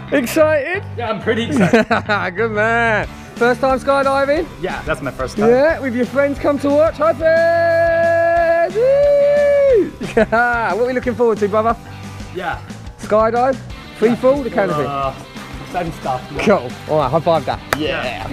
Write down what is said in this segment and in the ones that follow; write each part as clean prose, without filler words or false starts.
Excited? Yeah, I'm pretty excited. Good man. First time skydiving? Yeah, that's my first time. Yeah, with your friends come to watch. Hi friends! Woo! What are we looking forward to, brother? Yeah. Skydive? Free fall, the canopy? Exciting stuff. Yeah. Cool. All right, high five that. Yeah.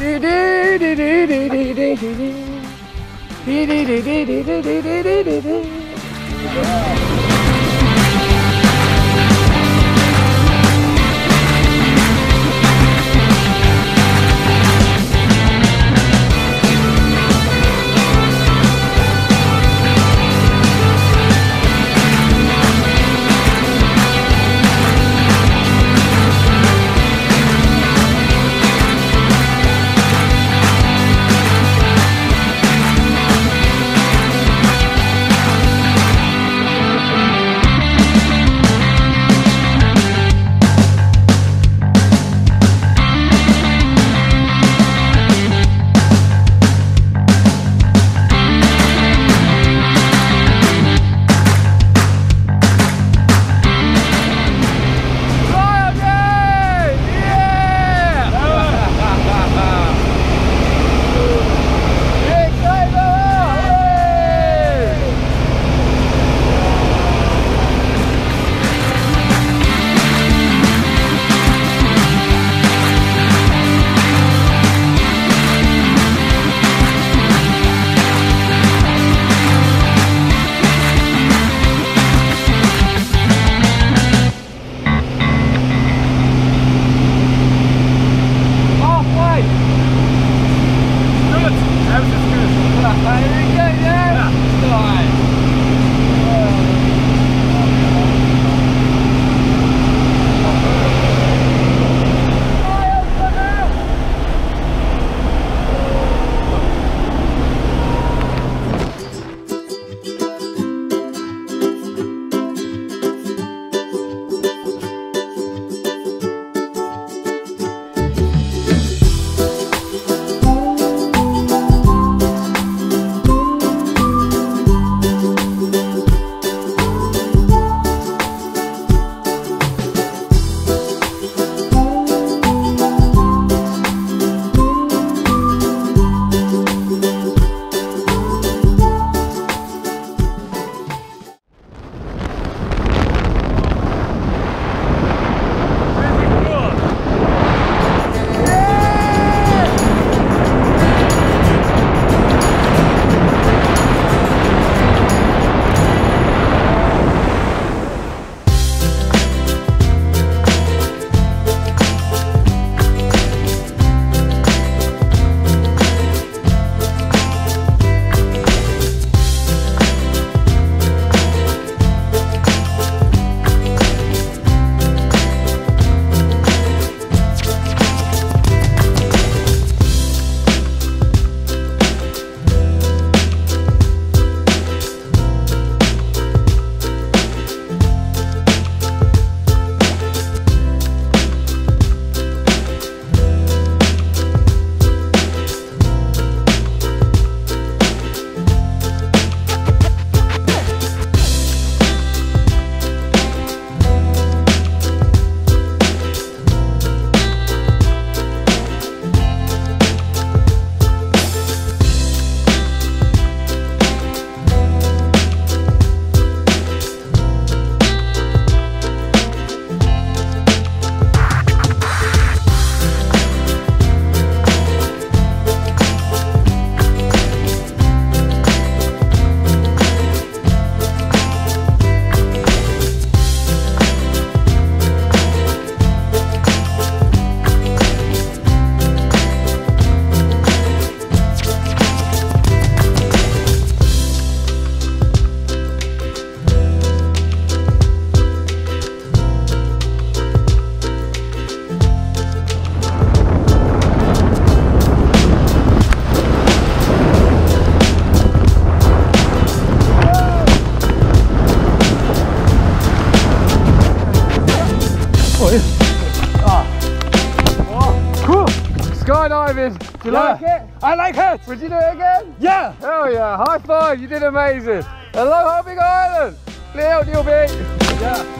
Skydiving. Do you like it? I like it. Would you do it again? Yeah. Hell yeah. High five. You did amazing. Hello, Big Island. Little bit. Yeah.